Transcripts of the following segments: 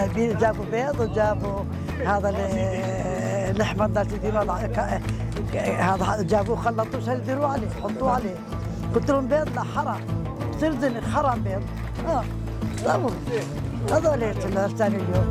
جابوا بيض وجابوا هذا اللحمه هذا جابوه خلطوه يديروا عليه يحطوه عليه. قلت لهم بيض لا حرام سردن حرام بيض. جابوا هذول ثاني اليوم.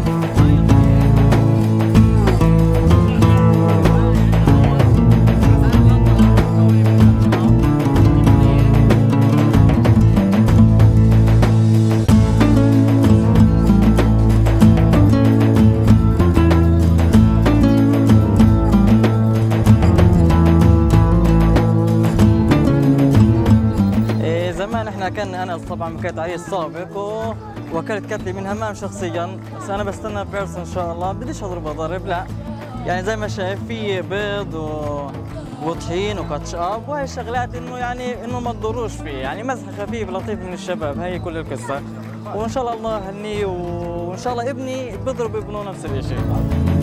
زمان احنا انا طبعا كنت عريس سابق وكلت كتلة من همام شخصيا، بس انا بستنى بيرس ان شاء الله. بديش اضرب اضرب لا، يعني زي ما شايف في بيض وطحين وكاتشاب وهي الشغلات انه ما تضروش فيه، يعني مزح خفيف لطيف من الشباب. هي كل القصه، وان شاء الله هنيه، وان شاء الله ابني بيضرب ابنه نفس الشيء.